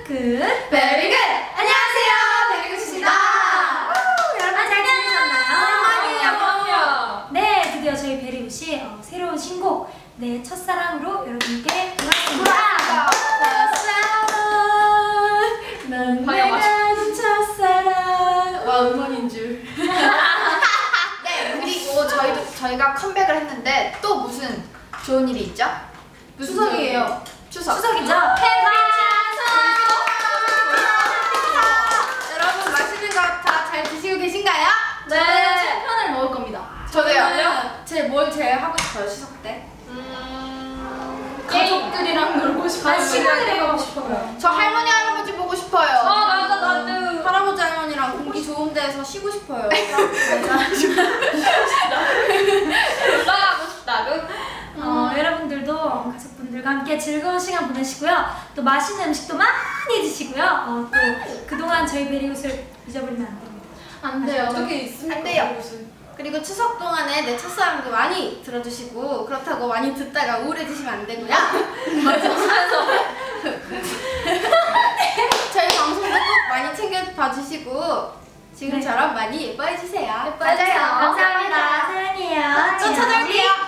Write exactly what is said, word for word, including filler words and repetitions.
굿 베리 굿! 안녕하세요, 베리 굿입니다. 여러분 잘 지내셨나요? 오랜만이에요. 네, 드디어 저희 베리 굿이 어, 새로운 신곡 내 첫사랑으로 여러분께 돌아왔습니다. 넌 내가 준 첫사랑. 와, 음원인 줄. 네, 그리고 저희도 저희가 컴백을 했는데 또 무슨 좋은 일이 있죠? 무슨 추석이에요. 추석. 추석이죠? 여러분 맛있는 거 다 잘 드시고 계신가요? 네. 저는 편을 먹을 겁니다. 저도요. 제뭘 제일 하고 싶어요, 추석 때? 음... 가족들이랑 놀고 싶어요. 아, 시간을 가고 싶어요. 저 할머니 할아버지 보고 싶어요. 아, 나도 나도. 할아버지 할머니랑 공기 좋은 데서 쉬고 싶어요. 올라가고 싶다고? 어, 여러분들도 가족분들과 함께 즐거운 시간 보내시고요. 또 맛있는 음식도 많이 드시고요. 어, 또 그동안 저희 베리굿을 잊어버리면 안 됩니다. 안 돼요. 아셨죠? 어떻게 있습니까? 안 돼요. 무슨. 그리고 추석 동안에 내 첫사랑도 많이 들어주시고 그렇다고 많이 듣다가 우울해지시면 안 되고요. 저희 방송도 꼭 많이 챙겨봐 주시고 지금처럼 많이 예뻐해 주세요. 맞아요. 감사합니다. 사랑해요. 또 찾아올게요.